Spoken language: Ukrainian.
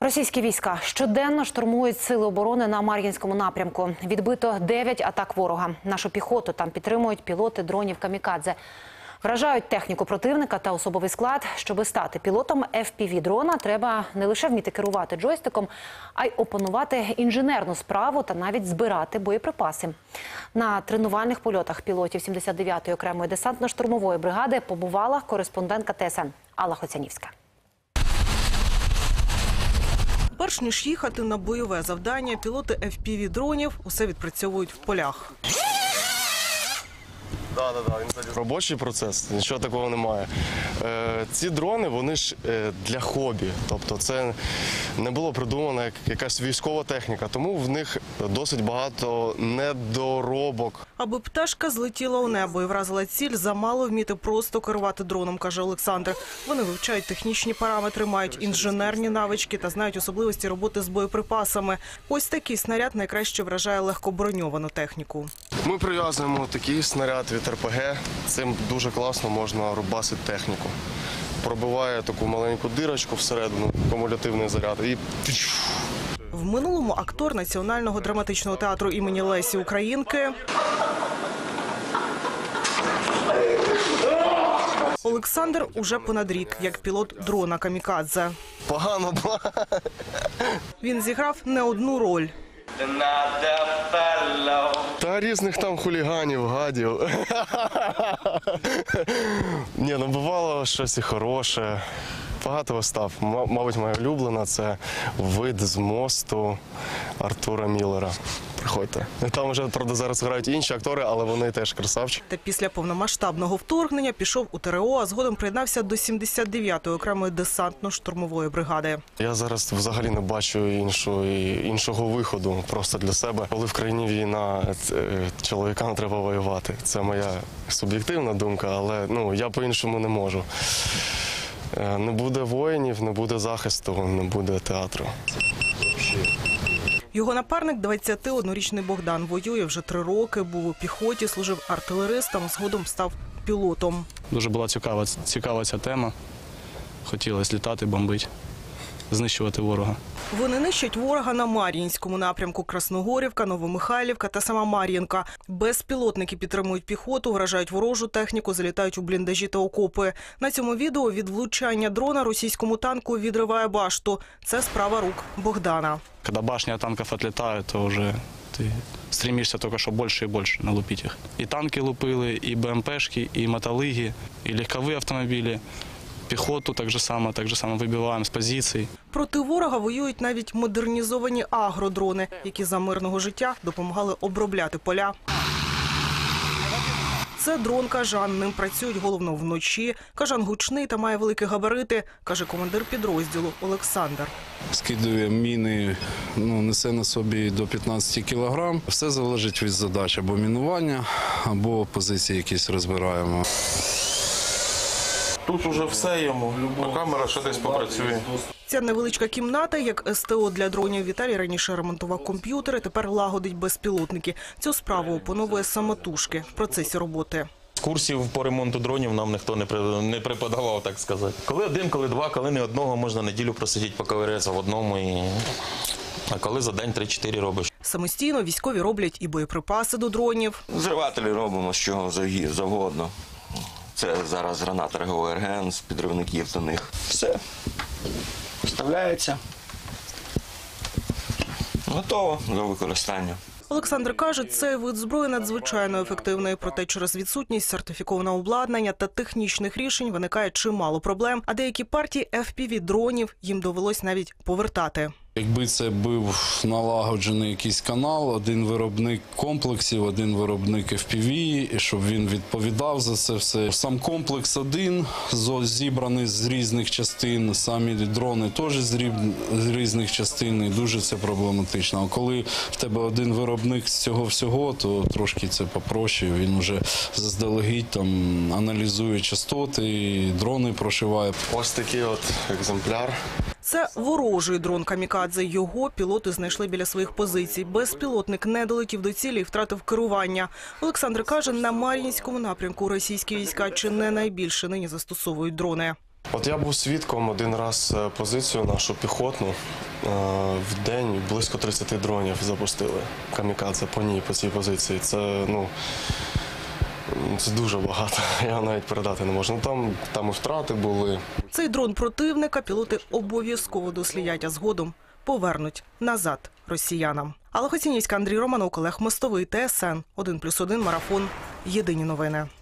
Російські війська щоденно штурмують сили оборони на Мар'їнському напрямку. Відбито 9 атак ворога. Нашу піхоту там підтримують пілоти дронів «Камікадзе». Вражають техніку противника та особовий склад. Щоби стати пілотом FPV-дрона, треба не лише вміти керувати джойстиком, а й опанувати інженерну справу та навіть збирати боєприпаси. На тренувальних польотах пілотів 79-ї окремої десантно-штурмової бригади побувала кореспондентка ТСН Алла Хоцянівська. Перш ніж їхати на бойове завдання, пілоти FPV-дронів усе відпрацьовують в полях. Робочий процес, нічого такого немає. Ці дрони, вони ж для хобі. Тобто це не було придумано як якась військова техніка, тому в них досить багато недоробок. Аби пташка злетіла у небо і вразила ціль, замало вміти просто керувати дроном, каже Олександр. Вони вивчають технічні параметри, мають інженерні навички та знають особливості роботи з боєприпасами. Ось такий снаряд найкраще вражає легкоброньовану техніку. Ми прив'язуємо такий снаряд від РПГ. Цим дуже класно можна рубасити техніку. Пробиває таку маленьку дирочку всередину, кумулятивний заряд і... В минулому актор Національного драматичного театру імені Лесі Українки Олександр уже понад рік як пілот дрона «Камікадзе». Погано було. Він зіграв не одну роль. Та різних там хуліганів, гадів. Ні, ну бувало щось і хороше. Багато вистав. Мабуть, моя улюблена – це «Вид з мосту» Артура Міллера. Приходьте. Там вже, правда, зараз грають інші актори, але вони теж красавчики. Та після повномасштабного вторгнення пішов у ТРО, а згодом приєднався до 79-ї окремої десантно-штурмової бригади. Я зараз взагалі не бачу іншого виходу просто для себе. Коли в країні війна, чоловікам треба воювати. Це моя суб'єктивна думка, але я по-іншому не можу. Не буде воїнів, не буде захисту, не буде театру. Його напарник, 21-річний Богдан, воює вже 3 роки, був у піхоті, служив артилеристом, згодом став пілотом. Дуже була цікава ця тема. Хотілося літати, бомбити, знищувати ворога. Вони нищать ворога на Мар'їнському напрямку: Красногорівка, Новомихайлівка та сама Мар'їнка. Безпілотники підтримують піхоту, вражають ворожу техніку, залітають у бліндажі та окопи. На цьому відео від влучання дрона російському танку відриває башту. Це справа рук Богдана. Коли башня танків відлітає, то вже ти стремишся тільки що більше і більше налупити їх. І танки лупили, і БМПшки, і мотолиги, і легкові автомобілі. Піхоту так же само вибиваємо з позицій. Проти ворога воюють навіть модернізовані агродрони, які за мирного життя допомагали обробляти поля. Це дрон «Кажан». Ним працюють головно вночі. «Кажан» гучний та має великі габарити, каже командир підрозділу Олександр. Скидує міни, несе на собі до 15 кілограм. Все залежить від задач: або мінування, або позиції якісь розбираємо. Тут уже все йому, а камера ще десь попрацює. Ця невеличка кімната, як СТО для дронів. Віталій раніше ремонтував комп'ютери, тепер лагодить безпілотники. Цю справу опановує самотужки в процесі роботи. Курсів по ремонту дронів нам ніхто не преподавав, так сказати. Коли один, коли два, коли не одного, можна неділю просидіти, поковирятися в одному. А коли за день 3-4 робиш. Самостійно військові роблять і боєприпаси до дронів. Взривателі робимо з чого завгодно. Це зараз граната РГО-РГН з підривників до них. Все. Вставляється. Готово до використання. Олександр каже, цей вид зброї надзвичайно ефективний. Проте через відсутність сертифікованого обладнання та технічних рішень виникає чимало проблем. А деякі партії FPV-дронів їм довелось навіть повертати. Якби це був налагоджений якийсь канал, один виробник комплексів, один виробник FPV, і щоб він відповідав за це все. Сам комплекс один, зібраний з різних частин, самі дрони теж з різних частин, і дуже це проблематично. А коли в тебе один виробник з цього всього, то трошки це попроще, він вже заздалегідь там аналізує частоти, дрони прошиває. Ось такий от екземпляр. Це ворожий дрон «Камікадзе». Його пілоти знайшли біля своїх позицій. Безпілотник не долетів до цілі і втратив керування. Олександр каже, на Мар'їнському напрямку російські війська чи не найбільше нині застосовують дрони. От я був свідком один раз позицію нашу піхотну. В день близько 30 дронів запустили камікадзе по цій позиції. Це, це дуже багато, я навіть передати не можу. Там і втрати були. Цей дрон противника пілоти обов'язково дослідять, а згодом повернуть назад росіянам. Алла Хоцінівська, Андрій Романов, Олег Мостовий, ТСН 1+1 Марафон. Єдині новини.